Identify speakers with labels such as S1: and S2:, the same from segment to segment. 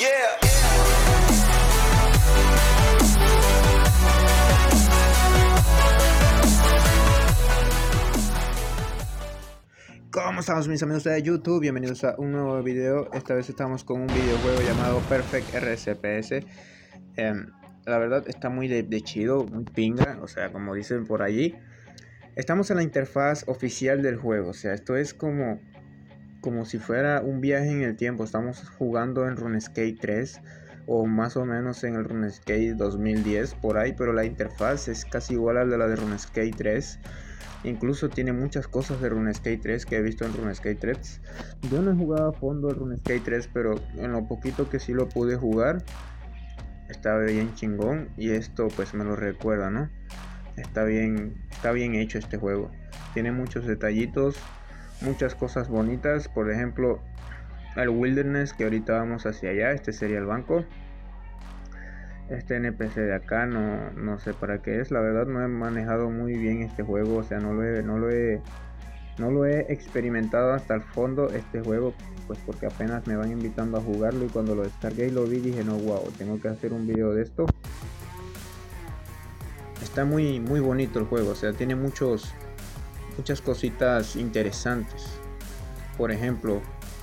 S1: ¿Cómo estamos, mis amigos de YouTube? Bienvenidos a un nuevo video. Esta vez estamos con un videojuego llamado Perfect RSPS. La verdad está muy de chido, muy pinga, o sea, como dicen por allí. Estamos en la interfaz oficial del juego, o sea, esto es como si fuera un viaje en el tiempo. Estamos jugando en RuneScape 3 o más o menos en el RuneScape 2010 por ahí, pero la interfaz es casi igual a la de RuneScape 3. Incluso tiene muchas cosas de RuneScape 3 que he visto en RuneScape 3. Yo no he jugado a fondo el RuneScape 3, pero en lo poquito que sí lo pude jugar, está bien chingón. Y esto pues me lo recuerda, ¿no? Está bien hecho este juego. Tiene muchos detallitos, muchas cosas bonitas. Por ejemplo, el Wilderness, que ahorita vamos hacia allá. Este sería el banco. Este NPC de acá no sé para qué es. La verdad no he manejado muy bien este juego. O sea, no lo he experimentado hasta el fondo este juego, pues porque apenas me van invitando a jugarlo. Y cuando lo descargué y lo vi, dije no, wow, tengo que hacer un video de esto. Está muy bonito el juego. O sea, tiene muchas cositas interesantes. Por ejemplo,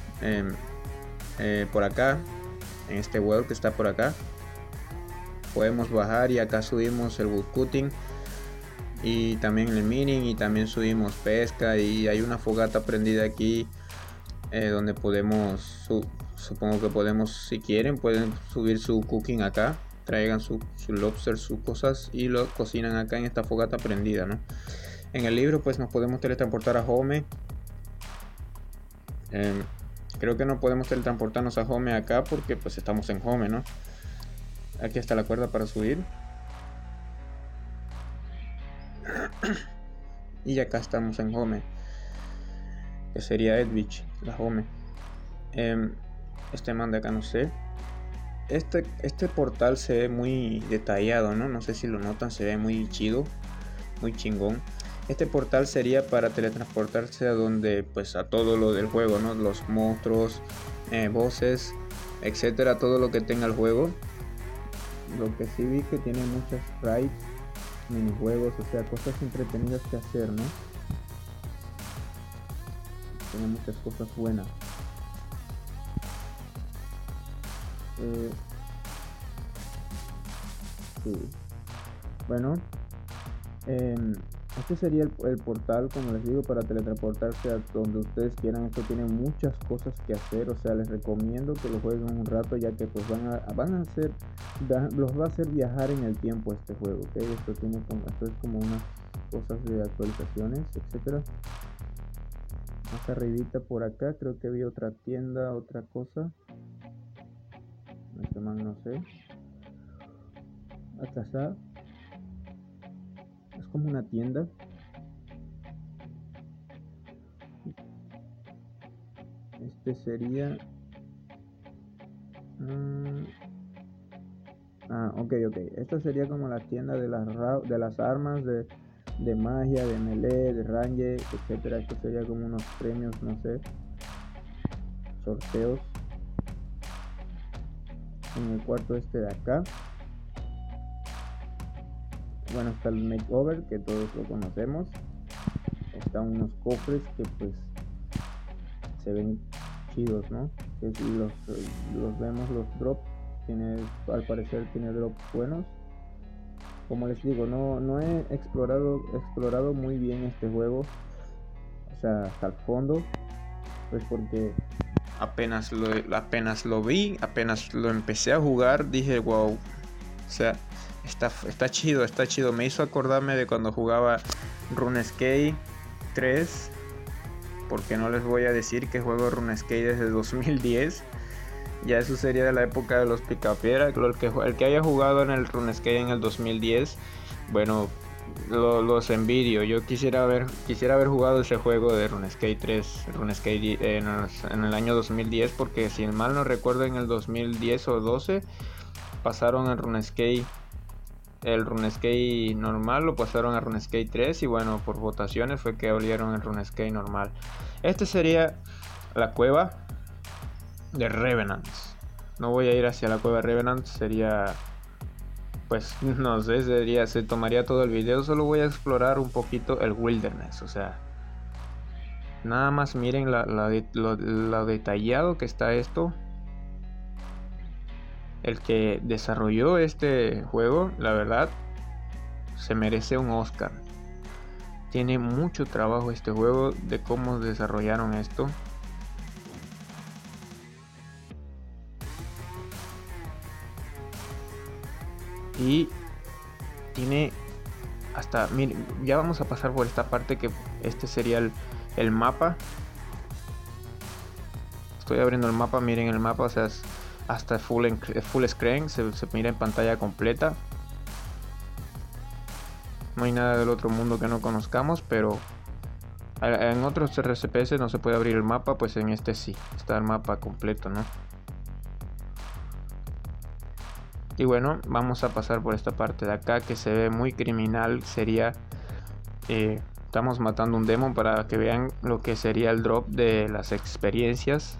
S1: por acá, en este world que está por acá, podemos bajar y acá subimos el woodcutting y también el mining, y también subimos pesca, y hay una fogata prendida aquí donde podemos supongo que podemos, si quieren, pueden subir su cooking acá, traigan su lobster, sus cosas y lo cocinan acá en esta fogata prendida, ¿no? En el libro pues nos podemos teletransportar a Home. Creo que no podemos teletransportarnos a Home acá porque pues estamos en Home, ¿no? Aquí está la cuerda para subir. Y acá estamos en Home, que sería Edwidge, la Home. Este man de acá no sé. Este portal se ve muy detallado, ¿no? No sé si lo notan, se ve muy chido, muy chingón. Este portal sería para teletransportarse a donde, pues a todo lo del juego, ¿no? Los monstruos, bosses, etcétera, todo lo que tenga el juego. Lo que sí vi que tiene muchas sprites, minijuegos, o sea, cosas entretenidas que hacer, ¿no? Tiene muchas cosas buenas. Sí. Bueno, este sería el portal, como les digo, para teletransportarse a donde ustedes quieran. Esto tiene muchas cosas que hacer, o sea, les recomiendo que lo jueguen un rato, ya que pues los va a hacer viajar en el tiempo este juego, ¿ok? Esto es como unas cosas de actualizaciones, etcétera. Más arribita por acá creo que vi otra tienda, otra cosa. Este man no sé. Acá está. Es como una tienda. Este sería... ok. Esta sería como la tienda de las armas, de magia, de melee, de range, etcétera. Esto sería como unos premios, no sé. Sorteos. En el cuarto este de acá, bueno, está el makeover, que todos lo conocemos. Están unos cofres que pues se ven chidos, ¿no? Que si los vemos, los drops, al parecer tiene drops buenos. Como les digo, no he explorado muy bien este juego, o sea, hasta el fondo, pues porque apenas lo vi, apenas lo empecé a jugar, dije wow, o sea, está chido. Me hizo acordarme de cuando jugaba RuneScape 3, porque no les voy a decir que juego RuneScape desde 2010. Ya eso sería de la época de los picapiedra. El que haya jugado en el RuneScape en el 2010, bueno, los envidio. Yo quisiera haber jugado ese juego de RuneScape 3, RuneScape en el año 2010, porque si mal no recuerdo, en el 2010 o 12 pasaron el RuneScape normal, lo pasaron a RuneScape 3, y bueno, por votaciones fue que volvieron el RuneScape normal. Este sería la cueva de Revenants. no voy a ir hacia la cueva Revenant, sería, pues no sé, se tomaría todo el video. Solo voy a explorar un poquito el Wilderness, o sea, nada más miren lo detallado que está esto. El que desarrolló este juego, la verdad, se merece un Oscar. Tiene mucho trabajo este juego de cómo desarrollaron esto. Y tiene hasta, miren, ya vamos a pasar por esta parte que este sería el mapa. Estoy abriendo el mapa, miren el mapa, o sea, hasta full screen, se mira en pantalla completa. No hay nada del otro mundo que no conozcamos, pero en otros RCPS no se puede abrir el mapa, pues en este sí, está el mapa completo, ¿no? Y bueno, vamos a pasar por esta parte de acá que se ve muy criminal. Sería, estamos matando un demon para que vean lo que sería el drop de las experiencias.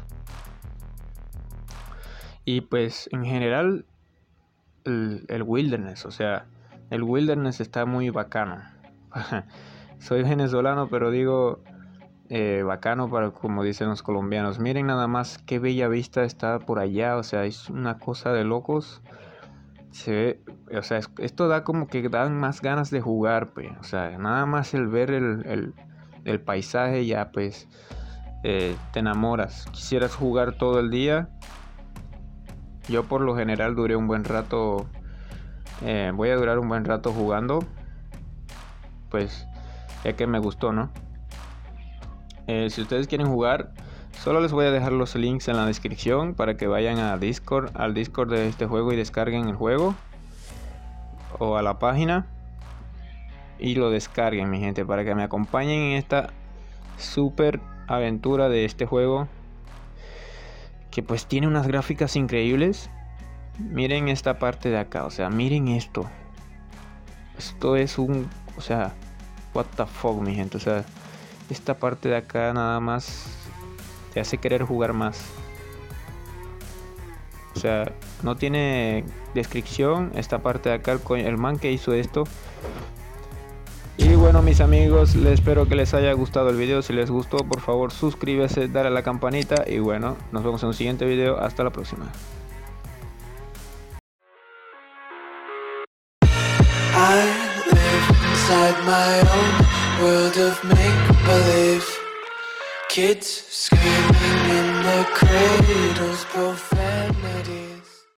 S1: Y pues en general el Wilderness, o sea, el Wilderness está muy bacano. Soy venezolano, pero digo bacano para, como dicen los colombianos. Miren nada más qué bella vista está por allá, o sea, es una cosa de locos. Se ve, o sea, esto da como que dan más ganas de jugar, pues. O sea, nada más el ver el paisaje ya, pues, te enamoras. Quisieras jugar todo el día. Yo por lo general duré un buen rato, voy a durar un buen rato jugando, pues, ya que me gustó, ¿no? Si ustedes quieren jugar, solo les voy a dejar los links en la descripción para que vayan a Discord, al Discord de este juego y descarguen el juego, o a la página y lo descarguen, mi gente, para que me acompañen en esta super aventura de este juego, que pues tiene unas gráficas increíbles. Miren esta parte de acá, o sea, miren esto. Esto es un, o sea, what the fuck, mi gente, o sea, esta parte de acá nada más te hace querer jugar más. O sea, no tiene descripción esta parte de acá, el man que hizo esto. Y bueno, mis amigos, les espero que les haya gustado el video. Si les gustó, por favor suscríbase, dale a la campanita. Y bueno, nos vemos en un siguiente video. Hasta la próxima.
S2: I live inside my own world of make-believe. Kids screaming in their cradles,